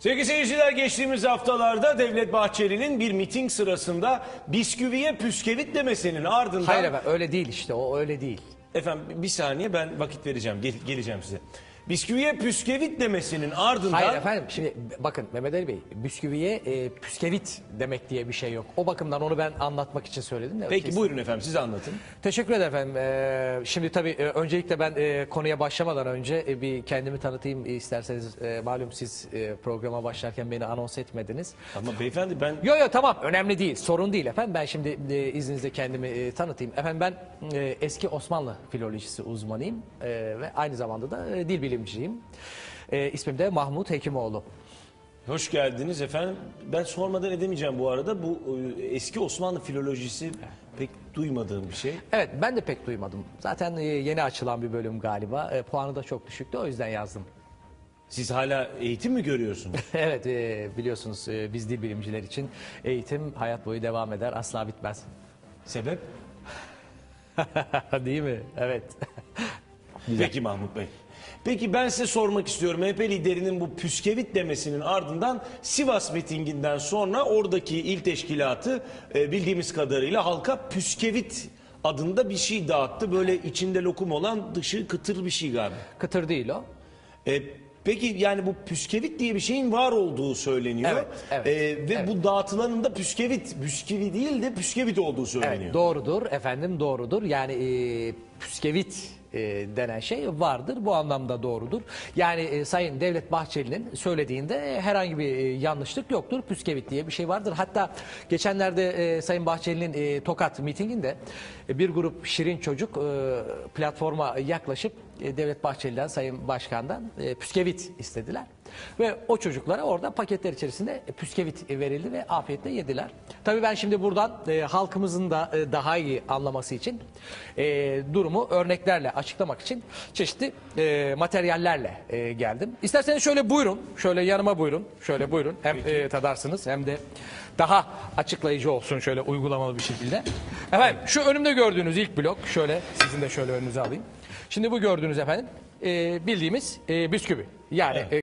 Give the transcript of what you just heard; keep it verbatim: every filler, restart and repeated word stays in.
Sevgili seyirciler, geçtiğimiz haftalarda Devlet Bahçeli'nin bir miting sırasında bisküviye püskevit demesinin ardından... Hayır efendim, öyle değil işte, o öyle değil. Efendim bir saniye, ben vakit vereceğim, gel geleceğim size. Bisküviye püskevit demesinin ardından... Hayır efendim, şimdi bakın Mehmet Ali Bey, bisküviye e, püskevit demek diye bir şey yok. O bakımdan onu ben anlatmak için söyledim de. Peki kesin. Buyurun efendim, siz anlatın. Teşekkür ederim efendim. Ee, şimdi tabii e, öncelikle ben e, konuya başlamadan önce e, bir kendimi tanıtayım isterseniz. E, malum siz e, programa başlarken beni anons etmediniz. Ama beyefendi ben... Yok yok tamam, önemli değil, sorun değil efendim. Ben şimdi e, izninizle kendimi e, tanıtayım. Efendim ben e, eski Osmanlı filolojisi uzmanıyım e, ve aynı zamanda da e, dil bilimciyim. E, ismim de Mahmut Hekimoğlu. Hoş geldiniz efendim. Ben sormadan edemeyeceğim bu arada. Bu e, eski Osmanlı filolojisi pek duymadığım bir şey. Evet, ben de pek duymadım. Zaten e, yeni açılan bir bölüm galiba. E, puanı da çok düşüktü, o yüzden yazdım. Siz hala eğitim mi görüyorsunuz? Evet, e, biliyorsunuz e, biz dil bilimciler için eğitim hayat boyu devam eder, asla bitmez. Sebep? Değil mi? Evet. Peki Mahmut Bey. Peki ben size sormak istiyorum. M H P liderinin bu püskevit demesinin ardından Sivas mitinginden sonra oradaki il teşkilatı e, bildiğimiz kadarıyla halka püskevit adında bir şey dağıttı. Böyle içinde lokum olan, dışı kıtır bir şey galiba. Kıtır değil o. E, peki yani bu püskevit diye bir şeyin var olduğu söyleniyor. Evet, evet, E, ve evet. bu dağıtılanın da püskevit, bisküvi değil de püskevit olduğu söyleniyor. Evet, doğrudur efendim, doğrudur. Yani e, püskevit e, denen şey vardır. Bu anlamda doğrudur. Yani e, Sayın Devlet Bahçeli'nin söylediğinde herhangi bir e, yanlışlık yoktur. Püskevit diye bir şey vardır. Hatta geçenlerde e, Sayın Bahçeli'nin e, Tokat mitinginde e, bir grup şirin çocuk e, platforma yaklaşıp e, Devlet Bahçeli'den, Sayın Başkan'dan e, püskevit istediler. Ve o çocuklara orada paketler içerisinde püskevit verildi ve afiyetle yediler. Tabii ben şimdi buradan e, halkımızın da e, daha iyi anlaması için e, durumu örneklerle açıklamak için çeşitli e, materyallerle e, geldim. İsterseniz şöyle buyurun, şöyle yanıma buyurun, şöyle buyurun. Hem e, tadarsınız hem de daha açıklayıcı olsun şöyle uygulamalı bir şekilde. Efendim şu önümde gördüğünüz ilk blok, şöyle sizin de şöyle önünüze alayım. Şimdi bu gördüğünüz efendim e, bildiğimiz e, bisküvi. Yani... Evet. E,